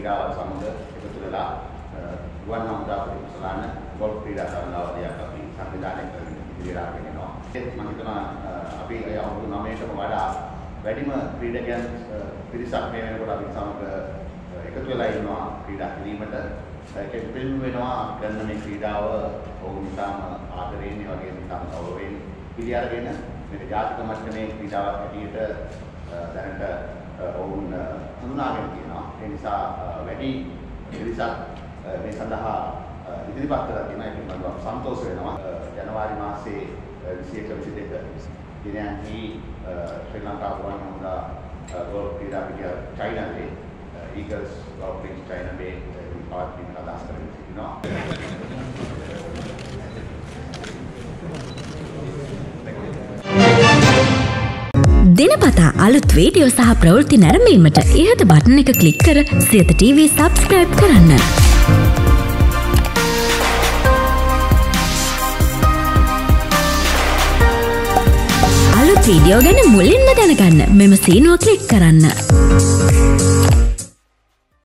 ක්‍රීඩාවල් සමග එකතු වෙලා ගුවන් හමුදා ප්‍රතිසලාන ගෝල්ෆ් ක්‍රීඩා තරඟාවලියක් අපි සංවිධානය කරගෙන ඉදිරියට අරගෙන යනවා. ඒත් මම හිතනවා අපි අවුරුදු 9කටම වඩා වැඩිම ක්‍රීඩකයන් පිරිසක් මේ වෙනකොට අපි සමග එකතු වෙලා ඉන්නවා ක්‍රීඩා කිරීමට. ඒකෙන් පිළිම වෙනවා ගන්න මේ ක්‍රීඩාව ඔවුන් ඉතාම ආදරයෙන් ඒ වගේම ඉතාම ගෞරවයෙන් පිළි අරගෙන මේක ජාතික මට්ටමේ ක්‍රීඩාවක් හැටියට දැනට ඔවුන් හඳුනාගෙන තියෙනවා. ඒ නිසා වැඩි පිරිසක් මේ සඳහා ඉදිරිපත් කරලා තියෙනවා. ඒක මම සන්තෝෂ වෙනවා. ජනවාරි මාසයේ 21-22 දිනයන්හි ශ්‍රී ලංකා ගුවන් හමුදා ගෝල්ෆ් ක්‍රීඩා පිටිය චයිනාවේ Eagles Golf Links China Bay පවත්වීමට අදහස් කරගෙන සිටිනවා. දිනපතා අලුත් වීඩියෝ සහ ප්‍රවෘත්ති නැරඹීමට ඉහත බටන් එක ක්ලික් කර සියත TV සබ්ස්ක්‍රයිබ් කරන්න. අලුත් වීඩියෝ ගැන මුලින්ම දැනගන්න මෙම සීනුව ක්ලික් කරන්න.